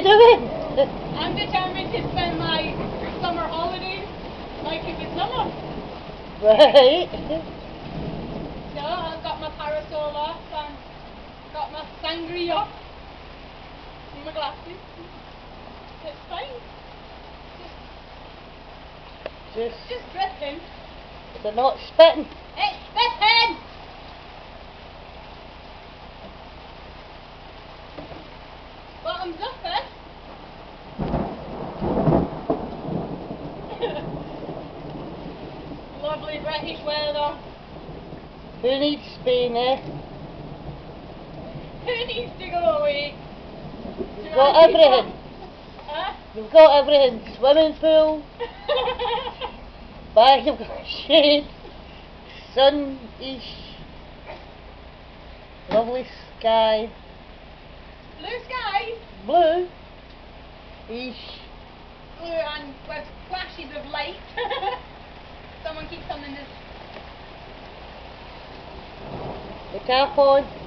you doing? I'm determined to spend my summer holidays like it was summer. Right. So I've got my parasol off and got my sangria and my glasses. It's fine. Just dripping. They're not spitting. It's dripping! Bottoms up, eh? Lovely British weather. Who needs Spain, eh? Who needs to go away? You've got everything. Huh? You've got everything. Swimming pool, bag of shade, sun-ish, lovely sky. Blue skies. Blue-ish. Blue and with flashes of light. Someone keeps something this. The cap on.